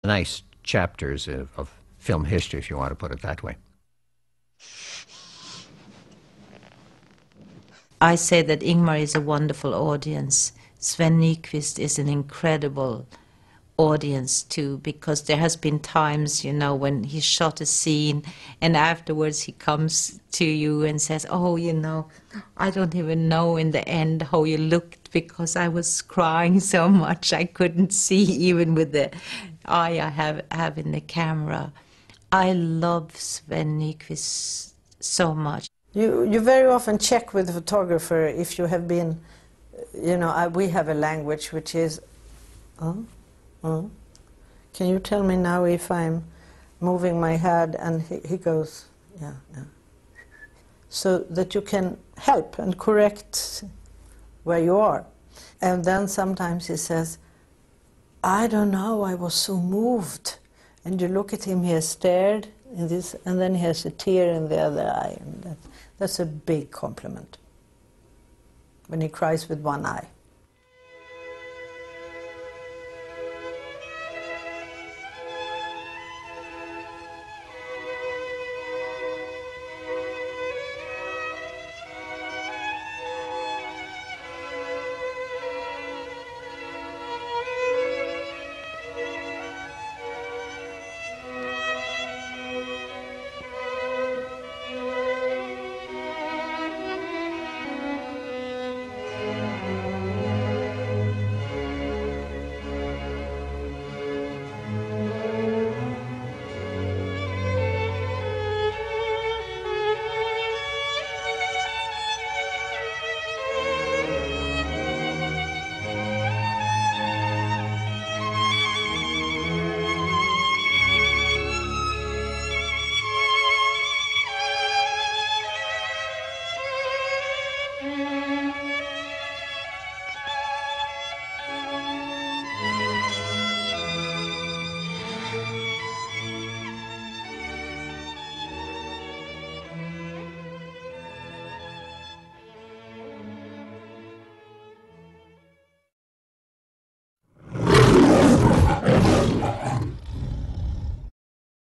Nice chapters of film history, if you want to put it that way. I say that Ingmar is a wonderful audience. Sven Nykvist is an incredible audience too, because there has been times, you know, when he shot a scene and afterwards he comes to you and says, oh, you know, I don't even know in the end how you looked because I was crying so much I couldn't see even with the eye I have in the camera. I love Sven Nykvist so much. You very often check with the photographer if you have been, you know, we have a language which is, can you tell me now if I'm moving my head? And he goes, yeah. So that you can help and correct where you are. And then sometimes he says, I don't know, I was so moved. And you look at him, he has stared in this, and then he has a tear in the other eye. And that's a big compliment when he cries with one eye.